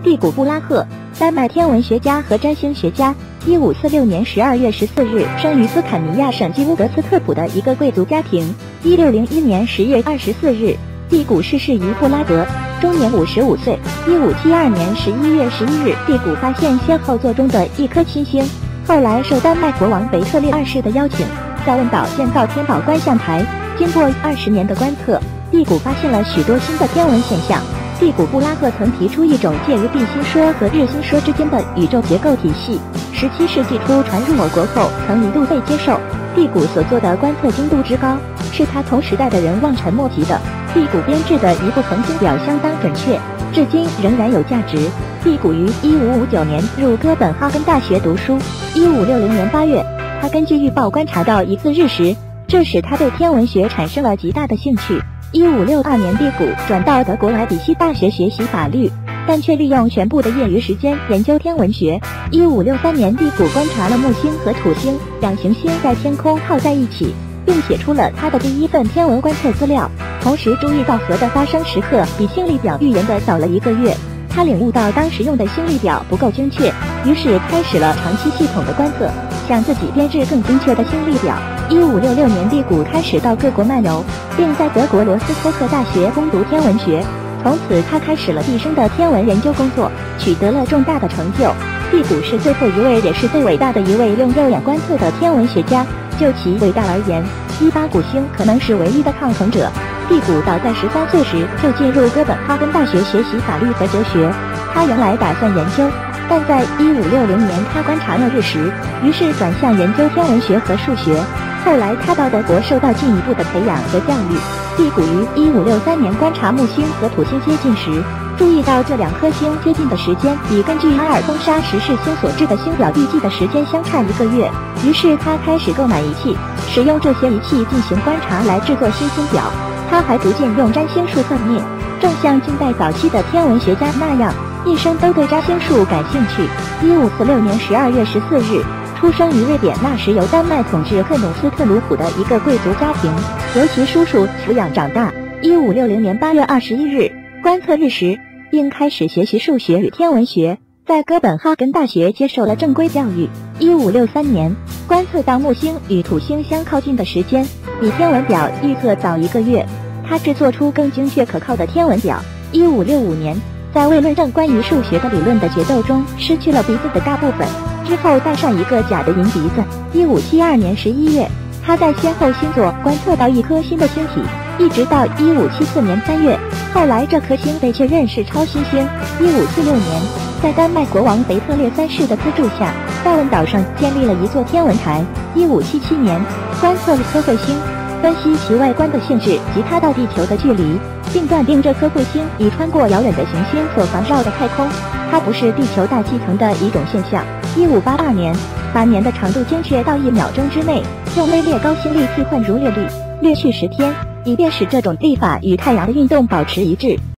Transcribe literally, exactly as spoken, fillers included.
蒂古布拉赫，丹麦天文学家和占星学家。一五四六年十二月十四日生于斯堪尼亚省基乌德斯特普的一个贵族家庭。一六零一年十月二十四日，蒂古逝世于布拉格，终年五十五岁。一五七二年十一月十一日，蒂古发现仙后座中的一颗新星，后来受丹麦国王腓特烈二世的邀请，在问岛建造天宝观象台。经过二十年的观测，蒂古发现了许多新的天文现象。蒂古布拉赫曾提出一种介于地心说和日心说之间的宇宙结构体系，十七世纪初传入我国后，曾一度被接受。蒂古所做的观测精度之高，是他同时代的人望尘莫及的。蒂古编制的一部恒星表相当准确，至今仍然有价值。蒂古于一五五九年入哥本哈根大学读书。一五六零年八月，他根据预报观察到一次日食，这使他对天文学产生了极大的兴趣。一五六二年，蒂古转到德国莱比锡大学学习法律，但却利用全部的业余时间研究天文学。一五六三年，蒂古观察了木星和土星两行星在天空靠在一起，并写出了他的第一份天文观测资料。同时注意到核的发生时刻比星历表预言的早了一个月。他领悟到当时用的星历表不够精确，于是开始了长期系统的观测，想自己编制更精确的星历表。一五六六年，蒂古开始到各国漫游，并在德国罗斯托克大学攻读天文学。从此，他开始了毕生的天文研究工作，取得了重大的成就。蒂古是最后一位，也是最伟大的一位用肉眼观测的天文学家。就其伟大而言，伊巴谷星可能是唯一的抗衡者。蒂古早在十三岁时就进入哥本哈根大学学习法律和哲学。他原来打算研究，但在一五六零年他观察了日食，于是转向研究天文学和数学。后来他到德国受到进一步的培养和教育。蒂古于一五六三年观察木星和土星接近时，注意到这两颗星接近的时间比根据阿尔丰沙十世星所制的星表预计的时间相差一个月。于是他开始购买仪器，使用这些仪器进行观察来制作新星表。他还逐渐用占星术算命，正像近代早期的天文学家那样，一生都对占星术感兴趣。一五四六年十二月十四日，出生于瑞典那时由丹麦统治克努斯特鲁普的一个贵族家庭，由其叔叔抚养长大。一五六零年八月二十一日，观测日食，并开始学习数学与天文学，在哥本哈根大学接受了正规教育。一五六三年，观测到木星与土星相靠近的时间比天文表预测早一个月，他制作出更精确可靠的天文表。一五六五年，在为论证关于数学的理论的决斗中失去了鼻子的大部分，之后戴上一个假的银鼻子。一五七二年十一月，他在先后星座观测到一颗新的星体，一直到一五七四年三月，后来这颗星被确认是超新星。一五七六年，在丹麦国王腓特烈三世的资助下，在问岛上建立了一座天文台。一五七七年，观测一颗彗星，分析其外观的性质及它到地球的距离，并断定这颗彗星已穿过遥远的行星所环绕的太空，它不是地球大气层的一种现象。一五八二年，把年的长度精确到一秒钟之内，用微列高心力替换如略率，略去十天，以便使这种历法与太阳的运动保持一致。